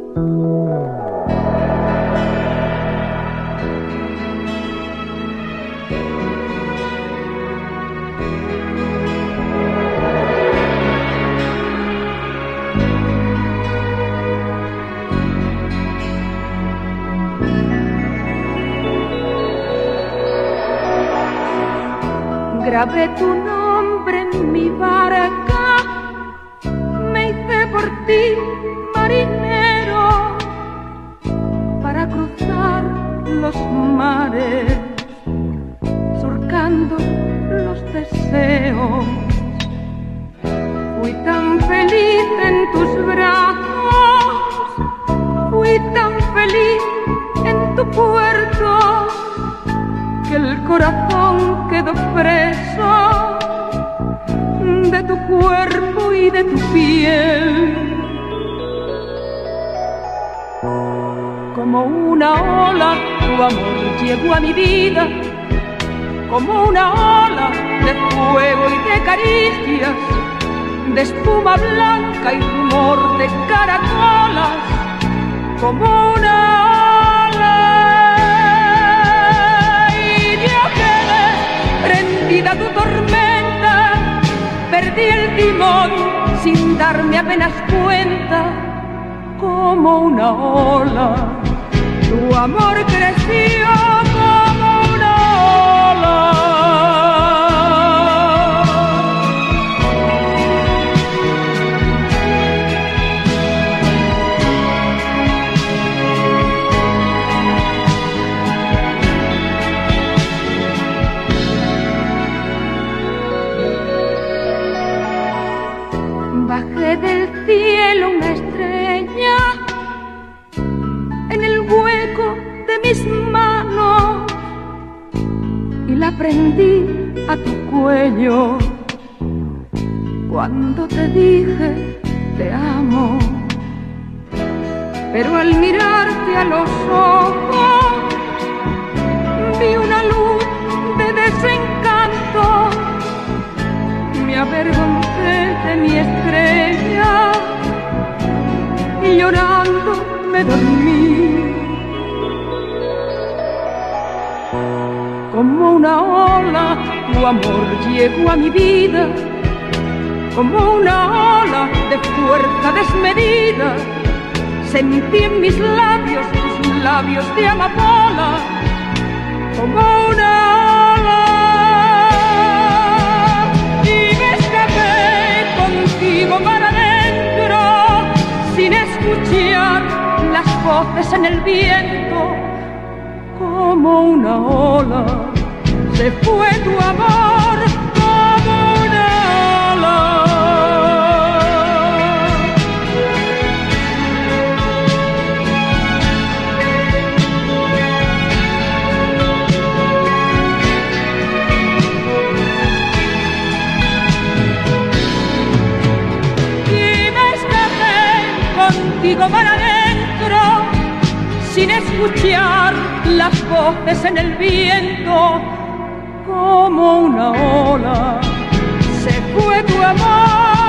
Grabé tu nombre en mi barca, me hice por ti marinero para cruzar los mares, surcando los deseos. Fui tan feliz en tus brazos, fui tan feliz en tu puerto, que el corazón quedó preso de tu cuerpo y de tu piel. Como una ola, tu amor llegó a mi vida, como una ola de fuego y de caricias, de espuma blanca y rumor de caracolas, como una ola. Y yo quedé prendida a tu tormenta, perdí el timón sin darme apenas cuenta, como una ola. Tu amor creció como una ola. Bajé del cielo una estrella en el hueco de mis manos y la prendí a tu cuello cuando te dije te amo. Pero al mirarte a los ojos vi una luz de desencanto, me avergoncé de mi estrella y llorando me dormí. Como una ola, tu amor llegó a mi vida, como una ola de fuerza desmedida. Sentí en mis labios tus labios de amapola, como una ola. Y me escapé contigo para adentro, sin escuchar las voces en el viento, como una ola. Se fue tu amor como una ola. Y me escapé contigo para adentro, sin escuchar las voces en el viento, como una ola. Se fue tu amor.